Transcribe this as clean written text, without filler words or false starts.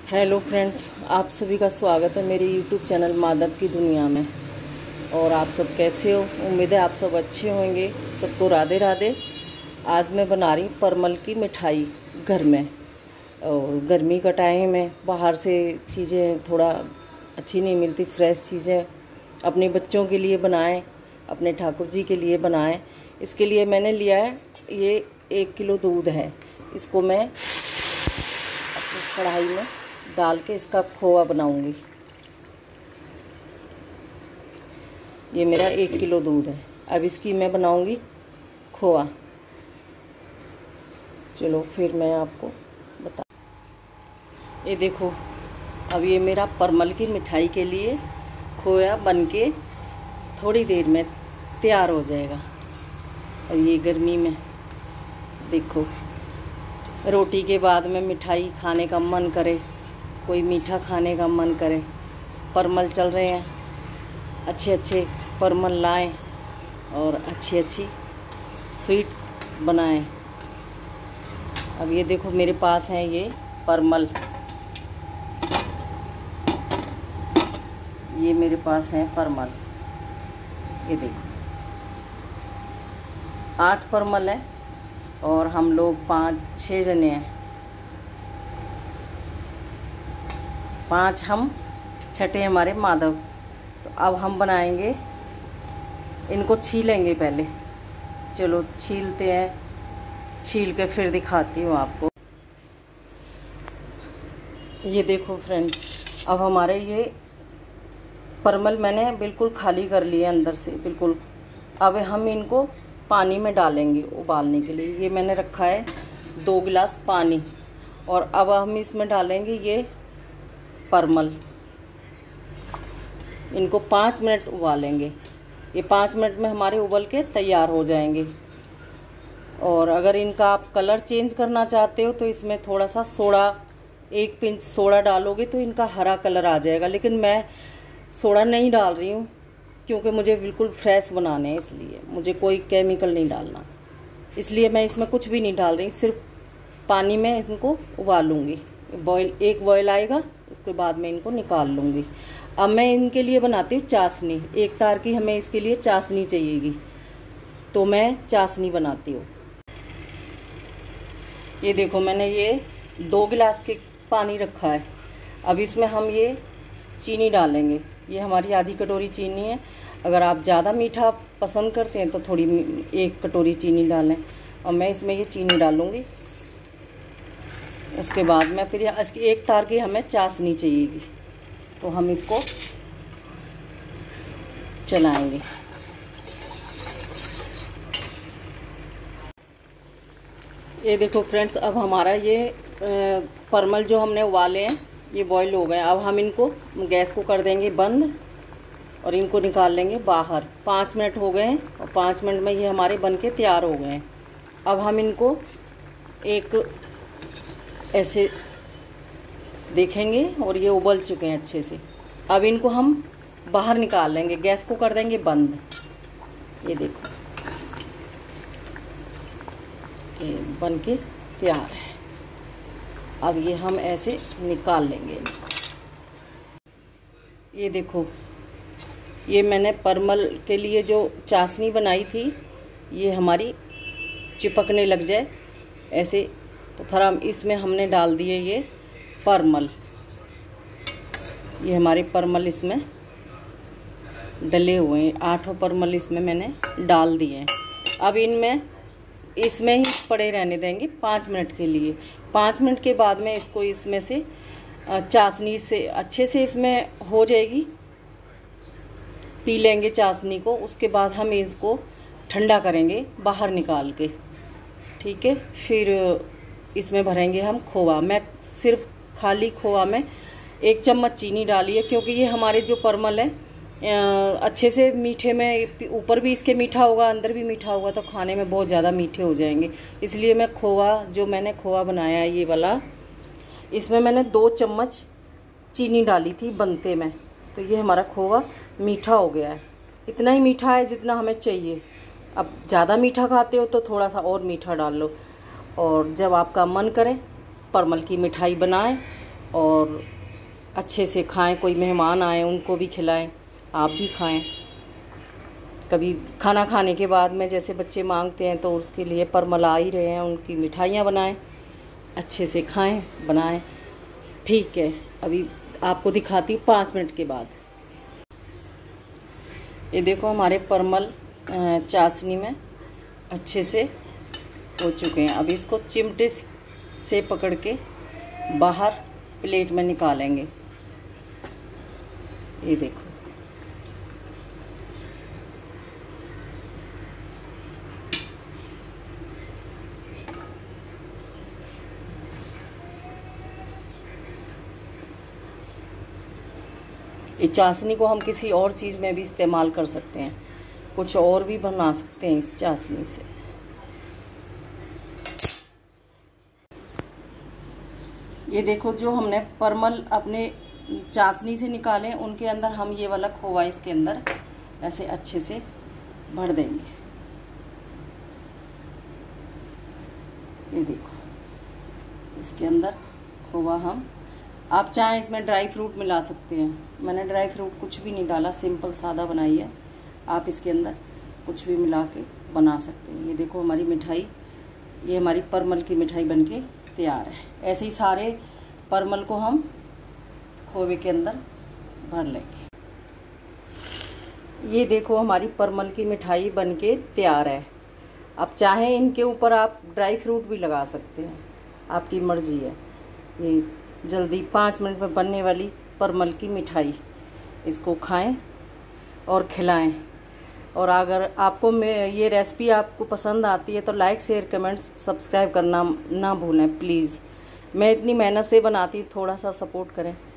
Hello friends, आप सभी का स्वागत है मेरे यूट्यूब चैनल माधव की दुनिया में। और आप सब कैसे हो? उम्मीद है आप सब अच्छे होंगे। सबको राधे राधे। आज मैं बना रही हूँ परमल की मिठाई घर में। और गर्मी का टाइम है, बाहर से चीज़ें थोड़ा अच्छी नहीं मिलती। फ्रेश चीज़ें अपने बच्चों के लिए बनाएं, अपने ठाकुर जी के लिए बनाएं। इसके लिए मैंने लिया है, ये 1 किलो दूध है। इसको मैं अपनी कढ़ाई में डाल के इसका खोवा बनाऊंगी। ये मेरा 1 किलो दूध है। अब इसकी मैं बनाऊंगी खोवा। चलो फिर मैं आपको बता। ये देखो, अब ये मेरा परमल की मिठाई के लिए खोया बन के थोड़ी देर में तैयार हो जाएगा। और ये गर्मी में देखो, रोटी के बाद में मिठाई खाने का मन करे, कोई मीठा खाने का मन करे, परमल चल रहे हैं, अच्छे अच्छे परमल लाएं और अच्छी अच्छी स्वीट्स बनाएं। अब ये देखो, मेरे पास हैं ये परमल, ये मेरे पास हैं परमल। ये देखो 8 परमल है और हम लोग 5-6 जने हैं। 5 हम, छठे हमारे माधव। तो अब हम बनाएंगे, इनको छीलेंगे पहले। चलो छीलते हैं, छील के फिर दिखाती हूँ आपको। ये देखो फ्रेंड्स, अब हमारे ये परमल मैंने बिल्कुल खाली कर लिए अंदर से बिल्कुल। अब हम इनको पानी में डालेंगे उबालने के लिए। ये मैंने रखा है 2 गिलास पानी। और अब हम इसमें डालेंगे ये परमल। इनको 5 मिनट उबालेंगे। ये 5 मिनट में हमारे उबल के तैयार हो जाएंगे। और अगर इनका आप कलर चेंज करना चाहते हो तो इसमें थोड़ा सा सोडा, 1 पिंच सोडा डालोगे तो इनका हरा कलर आ जाएगा। लेकिन मैं सोडा नहीं डाल रही हूँ क्योंकि मुझे बिल्कुल फ्रेश बनाने हैं, इसलिए मुझे कोई केमिकल नहीं डालना। इसलिए मैं इसमें कुछ भी नहीं डाल रही, सिर्फ पानी में इनको उबालूंगी। एक बॉयल आएगा, उसके बाद मैं इनको निकाल लूँगी। अब मैं इनके लिए बनाती हूँ चाशनी। 1 तार की हमें इसके लिए चाशनी चाहिएगी, तो मैं चाशनी बनाती हूँ। ये देखो, मैंने ये 2 गिलास के पानी रखा है। अब इसमें हम ये चीनी डालेंगे। ये हमारी आधी कटोरी चीनी है। अगर आप ज़्यादा मीठा पसंद करते हैं तो थोड़ी 1 कटोरी चीनी डालें। और मैं इसमें ये चीनी डालूँगी। उसके बाद में फिर इसकी 1 तार की हमें चाशनी चाहिएगी, तो हम इसको चलाएंगे। ये देखो फ्रेंड्स, अब हमारा ये परमल जो हमने उबाले हैं ये बॉईल हो गए। अब हम इनको गैस को कर देंगे बंद और इनको निकाल लेंगे बाहर। 5 मिनट हो गए हैं और 5 मिनट में ये हमारे बन के तैयार हो गए हैं। अब हम इनको एक ऐसे देखेंगे और ये उबल चुके हैं अच्छे से। अब इनको हम बाहर निकाल लेंगे, गैस को कर देंगे बंद। ये देखो, ये बन के तैयार है। अब ये हम ऐसे निकाल लेंगे। ये देखो, ये मैंने परमल के लिए जो चाशनी बनाई थी, ये हमारी चिपकने लग जाए ऐसे, तो फिर हम इसमें हमने डाल दिए ये परमल। ये हमारे परमल इसमें डले हुए हैं। 8 परमल इसमें मैंने डाल दिए हैं। अब इसमें ही पड़े रहने देंगे 5 मिनट के लिए। 5 मिनट के बाद में इसको इसमें से चाशनी से अच्छे से इसमें हो जाएगी, पी लेंगे चाशनी को। उसके बाद हम इसको ठंडा करेंगे बाहर निकाल के, ठीक है। फिर इसमें भरेंगे हम खोवा। मैं सिर्फ खाली खोवा में 1 चम्मच चीनी डाली है, क्योंकि ये हमारे जो परमल है अच्छे से मीठे में, ऊपर भी इसके मीठा होगा, अंदर भी मीठा होगा, तो खाने में बहुत ज़्यादा मीठे हो जाएंगे। इसलिए मैं जो मैंने खोवा बनाया है ये वाला, इसमें मैंने 2 चम्मच चीनी डाली थी बनते में। तो ये हमारा खोवा मीठा हो गया है। इतना ही मीठा है जितना हमें चाहिए। अब ज़्यादा मीठा खाते हो तो थोड़ा सा और मीठा डाल लो। और जब आपका मन करे परमल की मिठाई बनाएं और अच्छे से खाएं। कोई मेहमान आए उनको भी खिलाएं, आप भी खाएं। कभी खाना खाने के बाद में जैसे बच्चे मांगते हैं तो उसके लिए परमल आ ही रहे हैं, उनकी मिठाइयाँ बनाएं, अच्छे से खाएं, बनाएं। ठीक है, अभी आपको दिखाती हूँ 5 मिनट के बाद। ये देखो हमारे परमल चाशनी में अच्छे से हो चुके हैं। अब इसको चिमटे से पकड़ के बाहर प्लेट में निकालेंगे। ये देखो, इस चाशनी को हम किसी और चीज़ में भी इस्तेमाल कर सकते हैं, कुछ और भी बना सकते हैं इस चाशनी से। ये देखो, जो हमने परमल अपने चाशनी से निकाले उनके अंदर हम ये वाला खोवा इसके अंदर ऐसे अच्छे से भर देंगे। ये देखो, इसके अंदर खोवा हम, आप चाहें इसमें ड्राई फ्रूट मिला सकते हैं। मैंने ड्राई फ्रूट कुछ भी नहीं डाला, सिंपल सादा बनाई है। आप इसके अंदर कुछ भी मिला के बना सकते हैं। ये देखो हमारी मिठाई, ये हमारी परमल की मिठाई बनके तैयार है। ऐसे ही सारे परमल को हम खोवे के अंदर भर लेंगे। ये देखो हमारी परमल की मिठाई बनके तैयार है। अब चाहें इनके ऊपर आप ड्राई फ्रूट भी लगा सकते हैं, आपकी मर्जी है। ये जल्दी 5 मिनट में बनने वाली परमल की मिठाई, इसको खाएं और खिलाएं। और अगर आपको ये रेसिपी आपको पसंद आती है तो लाइक, शेयर, कमेंट्स, सब्सक्राइब करना ना भूलें प्लीज़। मैं इतनी मेहनत से बनाती, थोड़ा सा सपोर्ट करें।